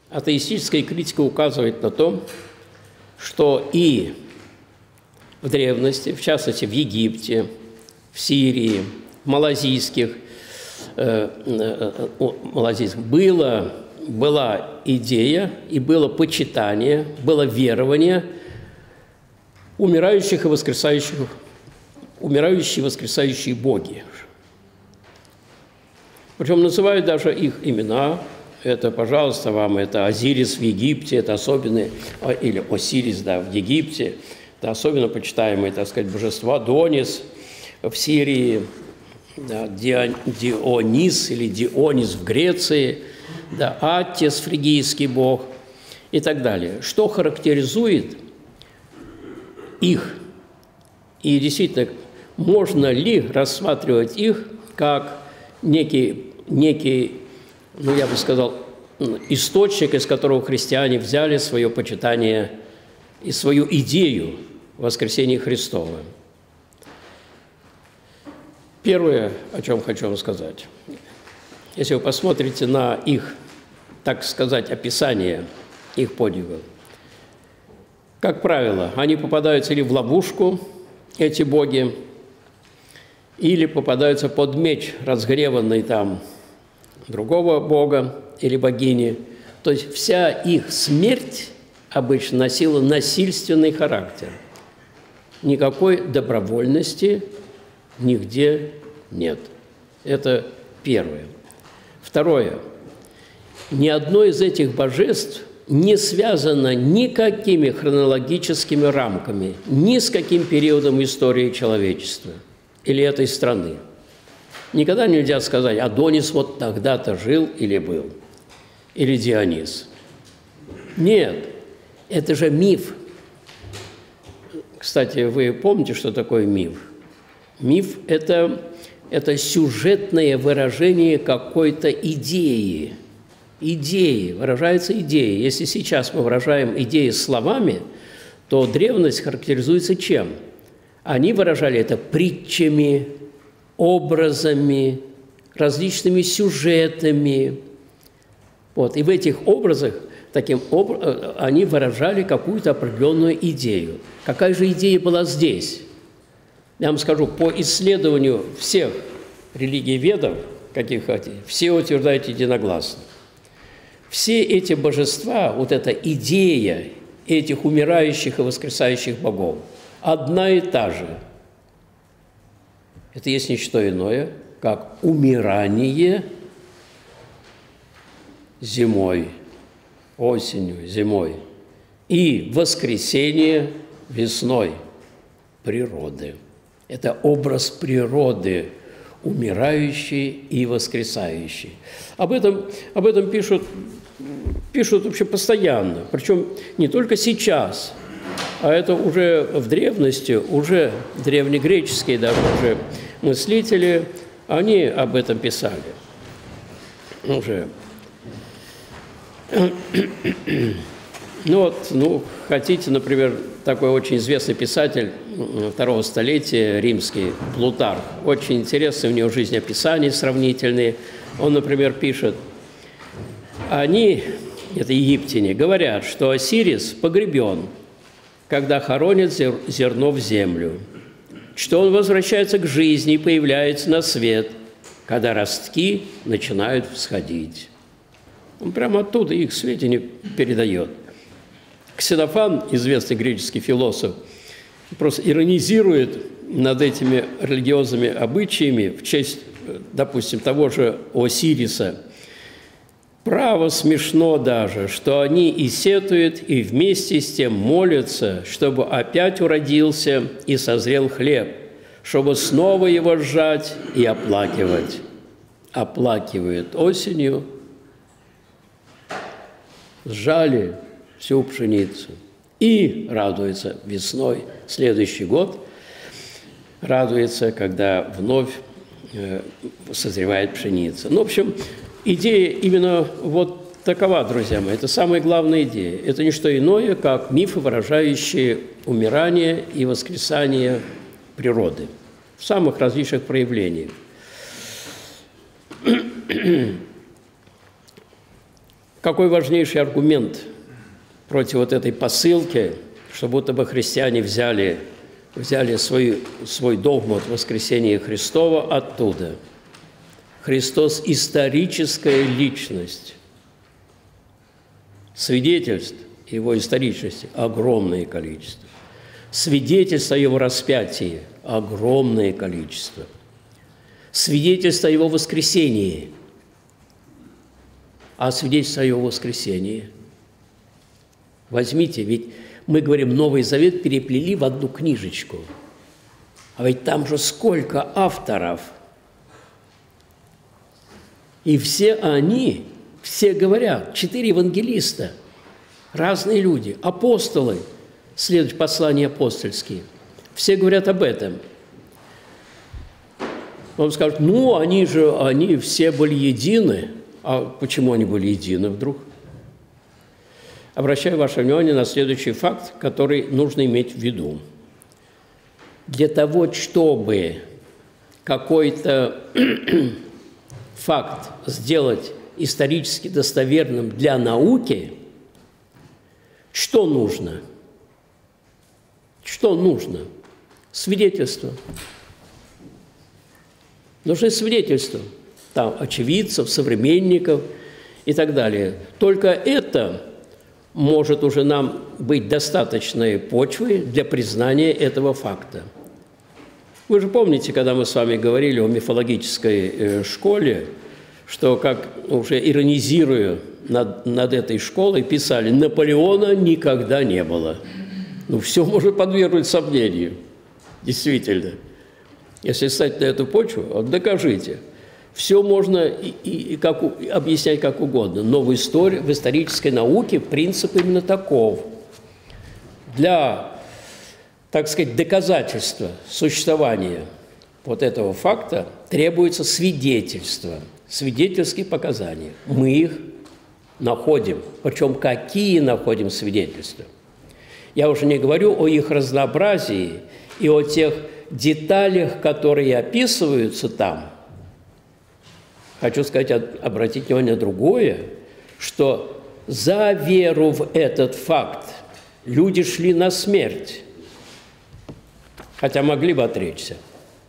атеистическая критика указывает на то, что и в древности, в частности в Египте, в Сирии, в малазийских была идея и было почитание, было верование умирающих и воскресающих, умирающие и воскресающие боги. Причем называют даже их имена. Это, пожалуйста, вам, это Азирис в Египте, это особенный, или Осирис, да, в Египте, это особенно почитаемое, так сказать, божество. Адонис в Сирии, да, Дионис или Дионис в Греции, да, Аттис, фригийский бог и так далее. Что характеризует их? И действительно, можно ли рассматривать их как некий, ну, я бы сказал, источник, из которого христиане взяли свое почитание и свою идею воскресения Христова? Первое, о чем хочу вам сказать. Если вы посмотрите на их, так сказать, описание их подвигов, как правило, они попадаются или в ловушку, эти боги, или попадаются под меч, разгневанный там другого бога или богини. То есть вся их смерть обычно носила насильственный характер. Никакой добровольности нигде нет. Это первое. Второе. Ни одно из этих божеств не связано никакими хронологическими рамками, ни с каким периодом истории человечества или этой страны. Никогда нельзя сказать, Адонис вот тогда-то жил или был, или Дионис. Нет, это же миф. Кстати, вы помните, что такое миф? Миф – это сюжетное выражение какой-то идеи. Идеи, выражается идеей. Если сейчас мы выражаем идеи словами, то древность характеризуется чем? Они выражали это притчами, образами, различными сюжетами. Вот. И в этих образах они выражали какую-то определенную идею. Какая же идея была здесь? Я вам скажу, по исследованию всех религий ведов, каких хотите, все утверждают единогласно. Все эти божества, вот эта идея этих умирающих и воскресающих богов, одна и та же. Это есть не что иное, как умирание зимой, осенью, зимой, и воскресение весной природы. Это образ природы, умирающий и воскресающий. Об этом пишут вообще постоянно, причем не только сейчас, а это уже в древности, уже древнегреческие даже уже мыслители, они об этом писали. Уже. Хотите, например, такой очень известный писатель второго столетия, римский, Плутарх. Очень интересные у него жизнеописания сравнительные. Он, например, пишет, они, это египтяне, говорят, что Осирис погребен, когда хоронят зерно в землю, что он возвращается к жизни и появляется на свет, когда ростки начинают всходить. Он прямо оттуда их сведения передает. Ксенофан, известный греческий философ, просто иронизирует над этими религиозными обычаями в честь, допустим, того же Осириса. Право смешно даже, что они и сетуют, и вместе с тем молятся, чтобы опять уродился и созрел хлеб, чтобы снова его сжать и оплакивать. Оплакивают осенью, сжали всю пшеницу и радуется весной. Следующий год радуется, когда вновь созревает пшеница. Ну, в общем, идея именно вот такова, друзья мои. Это самая главная идея. Это не что иное, как мифы, выражающие умирание и воскресание природы в самых различных проявлениях. какой важнейший аргумент против вот этой посылки, что будто бы христиане взяли свой догмат воскресения Христова оттуда. Христос – историческая личность. Свидетельств Его историчности огромное количество. Свидетельств о Его распятии огромное количество. Свидетельств о Его воскресении. А свидетельств о Его воскресении? Возьмите, ведь мы говорим, Новый Завет переплели в одну книжечку. А ведь там же сколько авторов. И все они, все говорят, 4 евангелиста, разные люди, апостолы, следующие послания апостольские, все говорят об этом. Он скажет, ну, они все были едины. А почему они были едины вдруг? Обращаю ваше внимание на следующий факт, который нужно иметь в виду. Для того, чтобы какой-то факт сделать исторически достоверным для науки, что нужно? Что нужно? Свидетельство. Нужны свидетельства. Там очевидцев, современников и так далее. Только это может уже нам быть достаточной почвой для признания этого факта. Вы же помните, когда мы с вами говорили о мифологической школе, что, как уже иронизируя над этой школой, писали, Наполеона никогда не было. Ну, все может подвергнуть сомнению. Действительно. Если стать на эту почву, вот докажите. Все можно объяснять как угодно, но в исторической науке принцип именно таков. Для, так сказать, доказательства существования вот этого факта требуется свидетельство, свидетельские показания. Мы их находим, причем какие находим свидетельства. Я уже не говорю о их разнообразии и о тех деталях, которые описываются там. Хочу сказать, обратить внимание на другое, что за веру в этот факт люди шли на смерть, хотя могли бы отречься.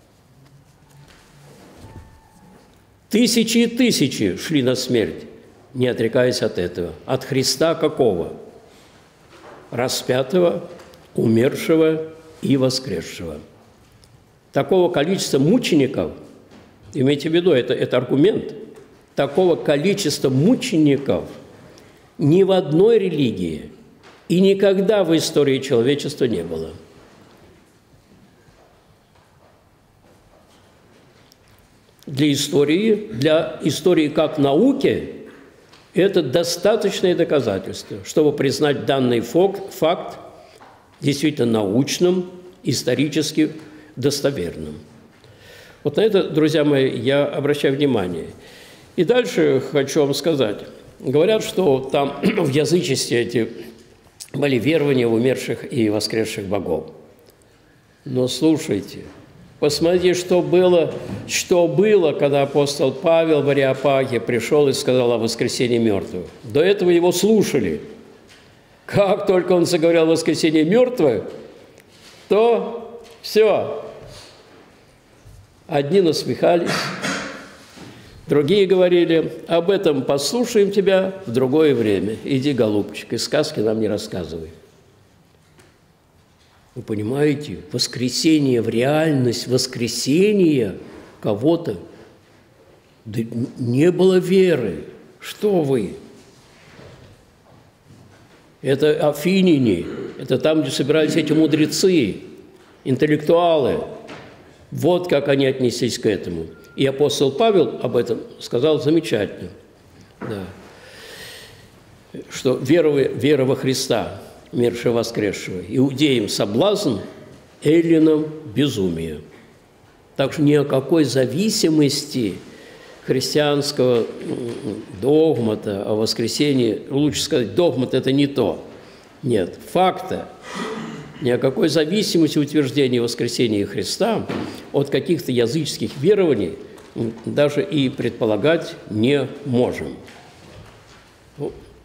Тысячи и тысячи шли на смерть, не отрекаясь от этого. От Христа какого? Распятого, умершего и воскресшего. Такого количества мучеников, имейте в виду, это аргумент, такого количества мучеников ни в одной религии и никогда в истории человечества не было. Для истории как науки это достаточное доказательство, чтобы признать данный факт действительно научным, исторически достоверным. Вот на это, друзья мои, я обращаю внимание. И дальше хочу вам сказать. Говорят, что там в язычестве эти были верования в умерших и воскресших богов. Но слушайте, посмотрите, что было, когда апостол Павел в Ареопаге пришел и сказал о воскресении мертвых. До этого его слушали. Как только он заговорил о воскресении мертвых, то все. Одни насмехались, другие говорили, об этом послушаем тебя в другое время. Иди, голубчик, и сказки нам не рассказывай. Вы понимаете, воскресение в реальность, воскресение кого-то, да не было веры. Что вы? Это афиняне, это там, где собирались эти мудрецы, интеллектуалы. Вот как они отнеслись к этому. И апостол Павел об этом сказал замечательно, да, что вера во Христа, умершего воскресшего, иудеям соблазн, эллинам безумие. Так что ни о какой зависимости христианского догмата о воскресении, лучше сказать, догмат – это не то. Нет, факта. Ни о какой зависимости утверждения воскресения Христа от каких-то языческих верований даже и предполагать не можем.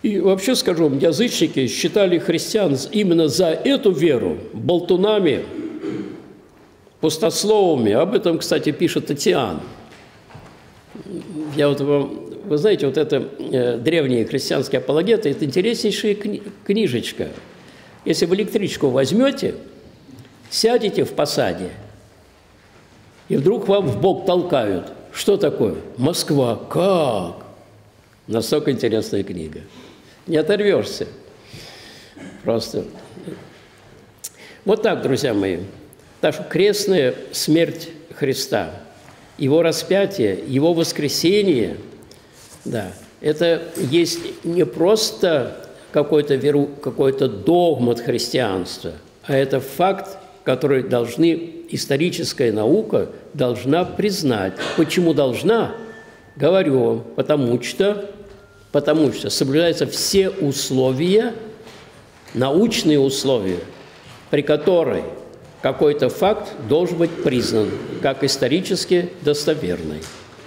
И вообще скажу, язычники считали христиан именно за эту веру болтунами, пустословами. Об этом, кстати, пишет Татьян. Я вот вам, вы знаете, вот это древние христианские апологеты – это интереснейшая книжечка. Если вы электричку возьмете, сядете в посаде, и вдруг вам в бок толкают. Что такое? Москва. Как? Настолько интересная книга. Не оторвешься. Просто. Вот так, друзья мои. Так что крестная смерть Христа, Его распятие, Его воскресение, да, это есть не просто какой-то догмат христианства, а это факт, который историческая наука должна признать. Почему должна? Говорю вам, потому что соблюдаются все условия, научные условия, при которых какой-то факт должен быть признан как исторически достоверный.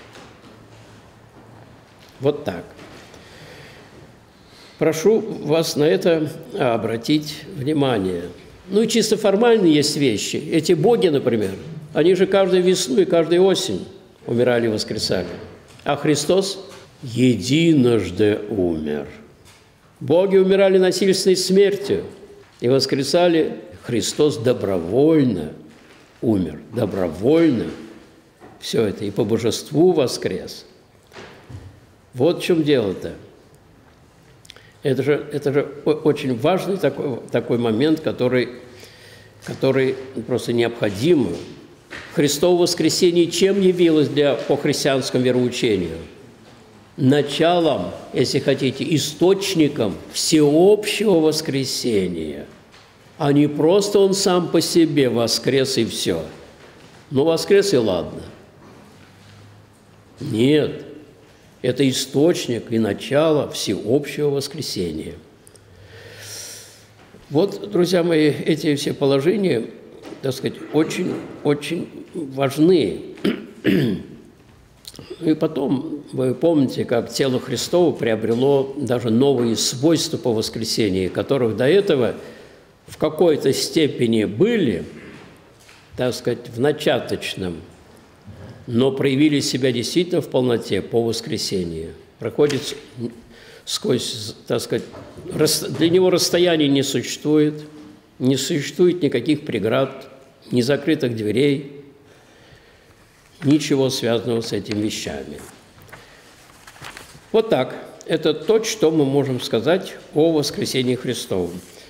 Вот так. Прошу вас на это обратить внимание. Ну и чисто формально есть вещи. Эти боги, например, они же каждую весну и каждую осень умирали и воскресали. А Христос единожды умер. Боги умирали насильственной смертью и воскресали. Христос добровольно умер, добровольно. Все это и по божеству воскрес. Вот в чем дело-то. Это же очень важный такой момент, который просто необходим. Христово воскресение чем явилось по христианскому вероучению? Началом, если хотите, источником всеобщего воскресения. А не просто он сам по себе воскрес и все. Ну, воскрес и ладно. Нет. Это источник и начало всеобщего воскресения. Вот, друзья мои, эти все положения, так сказать, очень важны. И потом, вы помните, как тело Христово приобрело даже новые свойства по воскресении, которых до этого в какой-то степени были, так сказать, в начаточном, но проявили себя действительно в полноте по воскресении. Проходит сквозь, так сказать, для него расстояний не существует никаких преград, ни закрытых дверей, ничего связанного с этими вещами. Вот так. Это то, что мы можем сказать о воскресении Христовом.